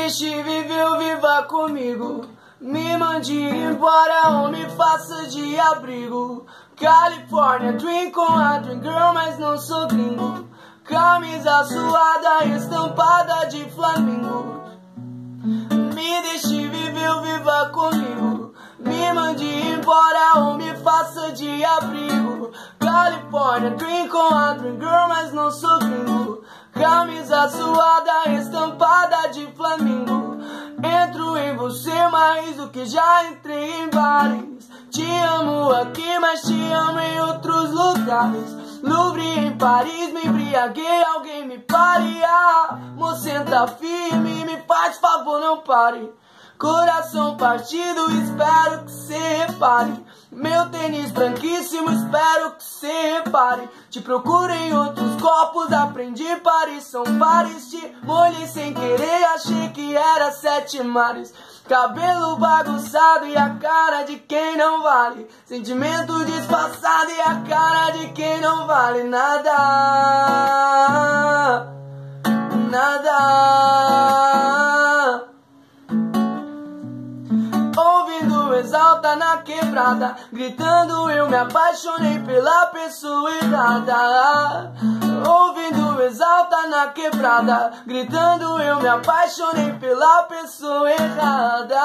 deixe viver, viva comigo. Me mande embora ou me faça de abrigo. Califórnia, dream com a dream girl, mas não sou gringo. Camisa suada, estampada de Flamengo. Me deixe viver, viva comigo. Me mande embora ou me faça de abrigo. Califórnia, dream com a dream girl, mas não sou gringo. Camisa suada, estampada de Flamengo. Entro em você mais do que já entrei em bares. Te amo aqui, mas te amo em outros lugares. Louvre em Paris, me embriaguei, alguém me pare. Moça, senta firme, me faz favor, não pare. Coração partido, espero que cê repare. Meu tênis branquíssimo, espero que cê repare. Te procuro em outros copos, aprendi Paris, são pares. Te molhei sem querer, achei que era 7 mares. Cabelo bagunçado e a cara de quem não vale. Sentimento disfarçado e a cara de quem não vale nada. Nada. Ouvindo Exalta na quebrada, gritando eu me apaixonei pela pessoa errada. Ouvindo Exalta na quebrada, gritando eu me apaixonei pela pessoa errada.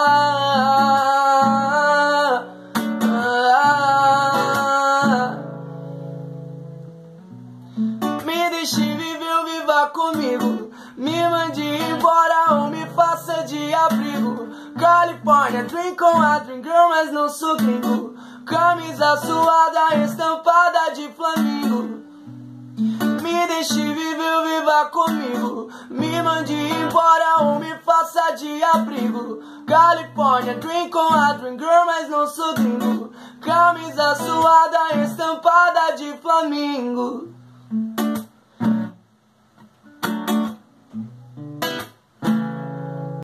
Me deixe viver, viva comigo. Me mande embora ou me faça de abrigo. Califórnia, dream com a dream girl, mas não sou gringo. Camisa suada, estampada de Flamengo. Me deixe viver, viva comigo. Me mande embora ou me faça de abrigo. Califórnia, dream com a dream girl, mas não sou gringo. Camisa suada, estampada de Flamengo.